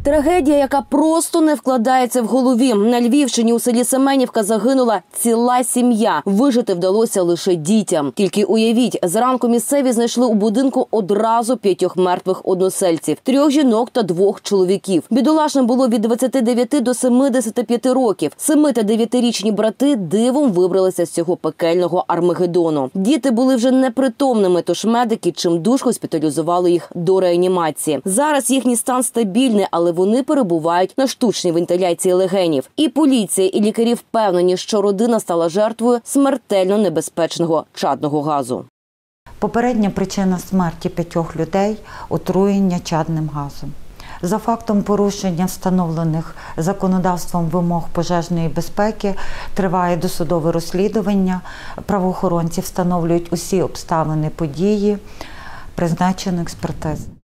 Трагедія, яка просто не вкладається в голові. На Львівщині у селі Семенівка загинула ціла сім'я. Вижити вдалося лише дітям. Тільки уявіть, зранку місцеві знайшли у будинку одразу 5 мертвих односельців – 3 жінок та 2 чоловіків. Бідолашним було від 29 до 75 років. 7- та 9-річні брати дивом вибралися з цього пекельного Армагеддону. Діти були вже непритомними, тож медики чимдуж госпіталізували їх до реанімації. Зараз їхній стан стабільний, але вони перебувають на штучній вентиляції легенів. І поліція, і лікарі впевнені, що родина стала жертвою смертельно небезпечного чадного газу. Попередня причина смерті 5 людей – отруєння чадним газом. За фактом порушення встановлених законодавством вимог пожежної безпеки триває досудове розслідування. Правоохоронці встановлюють усі обставини події, призначено експертизу.